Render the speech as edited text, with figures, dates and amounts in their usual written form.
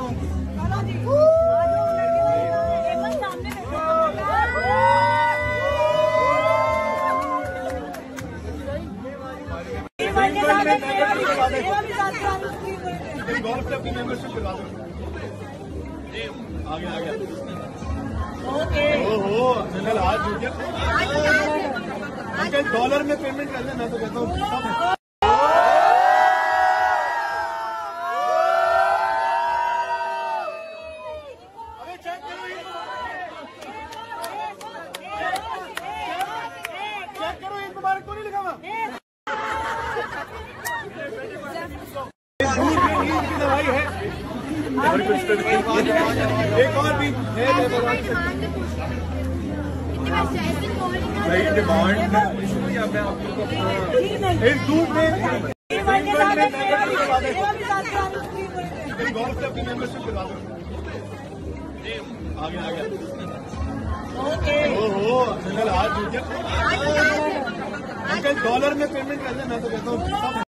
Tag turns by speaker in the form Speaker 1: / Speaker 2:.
Speaker 1: Golf club की membership करवा दो। आ गया ओहो मिनल आज जुड़ गया। अंकल डॉलर में पेमेंट कर दे, मैं तो कहता हूँ अबे चेक करो ईद मुबारक को नहीं लिखा हुआ। दवाई है एक और भी सही डिमांड या मैं आपको इस धूप में गोल्फ क्लब की मेंबरशिप करवा दो। आ गया ओहो मिनल आज जुड़ गया। अंकल डॉलर में पेमेंट कर दे, मैं तो कहता हूँ